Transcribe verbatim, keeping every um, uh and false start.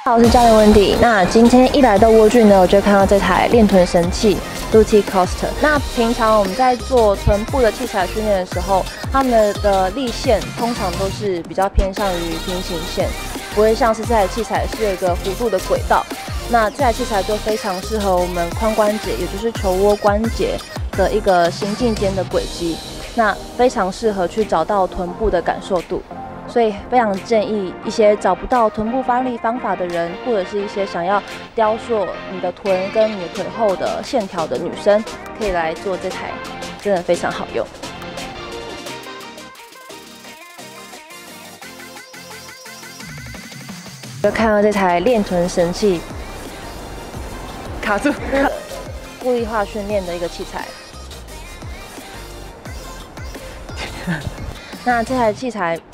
好，我是教练温迪。那今天一来到蜗苣呢，我就看到这台练臀神器 Luti Coaster。那平常我们在做臀部的器材训练的时候，它们的力线通常都是比较偏向于平行线，不会像是这台器材是有一个弧度的轨道。那这台器材就非常适合我们髋关节，也就是球窝关节的一个行进间的轨迹。那非常适合去找到臀部的感受度。所以非常建议一些找不到臀部发力方法的人，或者是一些想要雕塑你的臀跟你的腿后的线条的女生，可以来做这台，真的非常好用。就看到这台练臀神器，卡住，固力化训练的一个器材。那这台器材